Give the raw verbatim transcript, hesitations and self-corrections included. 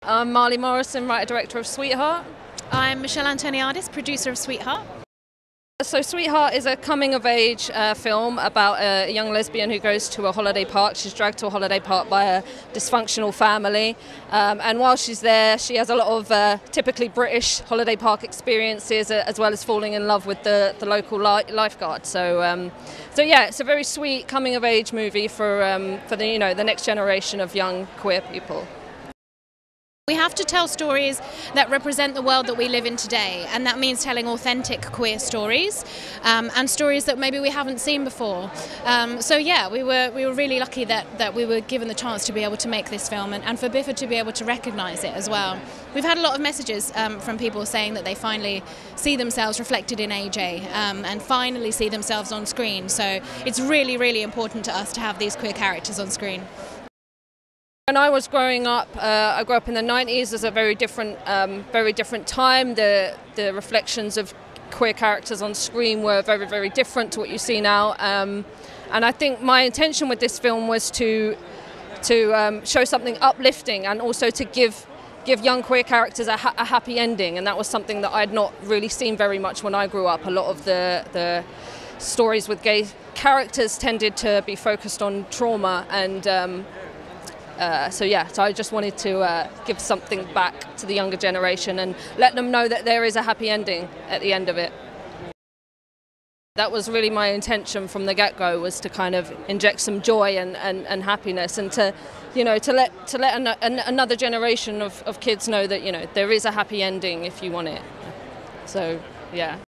I'm Marley Morrison, writer-director of Sweetheart. I'm Michelle Antoniadis, producer of Sweetheart. So Sweetheart is a coming-of-age uh, film about a young lesbian who goes to a holiday park. She's dragged to a holiday park by a dysfunctional family, um, and while she's there she has a lot of uh, typically British holiday park experiences, uh, as well as falling in love with the, the local li lifeguard. So, um, so yeah, it's a very sweet coming-of-age movie for, um, for the, you know, the next generation of young queer people. We have to tell stories that represent the world that we live in today, and that means telling authentic queer stories um, and stories that maybe we haven't seen before. Um, so yeah, we were we were really lucky that, that we were given the chance to be able to make this film, and, and for Biffa to be able to recognise it as well. We've had a lot of messages um, from people saying that they finally see themselves reflected in A J um, and finally see themselves on screen. So it's really, really important to us to have these queer characters on screen. When I was growing up, uh, I grew up in the nineties. There's a very different, um, very different time. The the reflections of queer characters on screen were very, very different to what you see now. Um, and I think my intention with this film was to to um, show something uplifting, and also to give give young queer characters a, ha a happy ending. And that was something that I'd not really seen very much when I grew up. A lot of the the stories with gay characters tended to be focused on trauma and. Um, Uh, so yeah, so I just wanted to uh, give something back to the younger generation and let them know that there is a happy ending at the end of it. That was really my intention from the get-go, was to kind of inject some joy and, and, and happiness, and to, you know, to let to let an, an, another generation of, of kids know that, you know, there is a happy ending if you want it. So yeah.